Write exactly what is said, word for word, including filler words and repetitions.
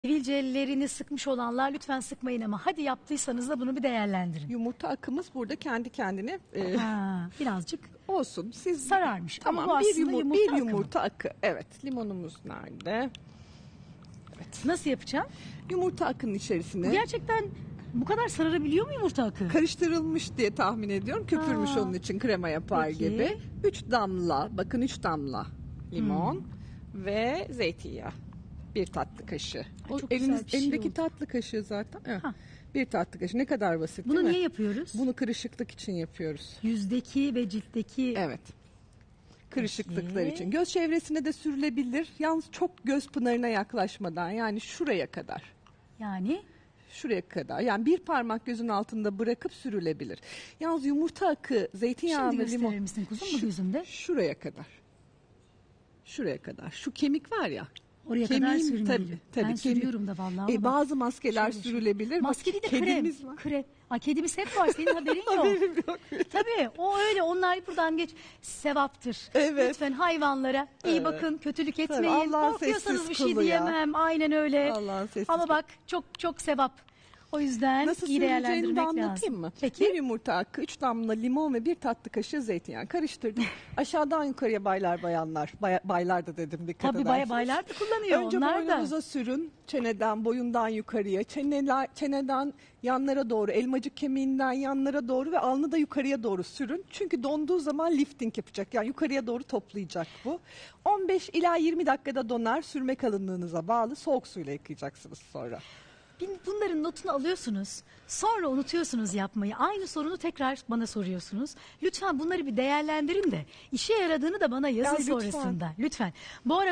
Sivilcelerini sıkmış olanlar lütfen sıkmayın ama hadi yaptıysanız da bunu bir değerlendirin. Yumurta akımız burada kendi kendine e, Ha, birazcık olsun. Siz sararmış. Tamam, Ama bu bir, aslında yumur, yumurta bir akımı. yumurta akı. Evet, limonumuz nerede? Evet. Nasıl yapacağım? Yumurta akının içerisine Gerçekten bu kadar sararabiliyor mu yumurta akı? karıştırılmış diye tahmin ediyorum. Köpürmüş Ha. onun için krema yapar Peki. gibi. Üç damla, bakın üç damla limon Hmm. ve zeytinyağı. Bir tatlı kaşığı. Ay, O çok güzel eliniz, bir şey elindeki oldu. tatlı kaşığı zaten. Evet. Ha. Bir tatlı kaşığı. Ne kadar basit Bunu değil mi? niye yapıyoruz? Bunu kırışıklık için yapıyoruz. Yüzdeki ve ciltteki Evet. Kırışıklıklar Peki. için. Göz çevresine de sürülebilir. Yalnız çok göz pınarına yaklaşmadan, yani şuraya kadar. yani Şuraya kadar. Yani bir parmak gözün altında bırakıp sürülebilir. Yalnız yumurta akı, zeytinyağı şimdi ve gösterir limon. misin kuzum bu Şu- gözümde? Şuraya kadar. Şuraya kadar. Şu kemik var ya. Oraya kadar kemiğin- sürmeli. Tabii, tabii, ben kemik- sürüyorum da vallahi. E, ama bak, bazı maskeler şöyle sürülebilir. Bak, maskeli de krem. kedimiz var. Krem. Aa, kedimiz hep var. Senin haberin yok. Haberim yok. Tabii o öyle, onlar buradan geç, sevaptır. Evet. Lütfen hayvanlara iyi Evet. bakın, kötülük Tabii, etmeyin. Allah'ın Korkuyorsanız sessiz bir şey kulu ya. diyemem. Aynen öyle. Allah'ın sessiz Ama kulu. bak çok çok sevap. O yüzden Nasıl iyi sürüleceğini de değerlendirmek anlatayım lazım. mı? Peki. Bir yumurta akı, üç damla limon ve bir tatlı kaşığı zeytinyağı karıştırdım. Aşağıdan yukarıya baylar bayanlar. Bay, baylar da dedim, dikkat Tabii bay, ederseniz. baylar da kullanıyor. Önce onlar da. boynunuza sürün. Çeneden, boyundan yukarıya. Çeneler, çeneden yanlara doğru, elmacık kemiğinden yanlara doğru ve alnı da yukarıya doğru sürün. Çünkü donduğu zaman lifting yapacak. Yani yukarıya doğru toplayacak bu. on beş ila yirmi dakikada donar. Sürme kalınlığınıza bağlı. Soğuk suyla yıkayacaksınız sonra. Bin- Bunların notunu alıyorsunuz. Sonra unutuyorsunuz yapmayı. Aynı sorunu tekrar bana soruyorsunuz. Lütfen bunları bir değerlendirin de işe yaradığını da bana yazın Ya lütfen. sonrasında. Lütfen. Bu arada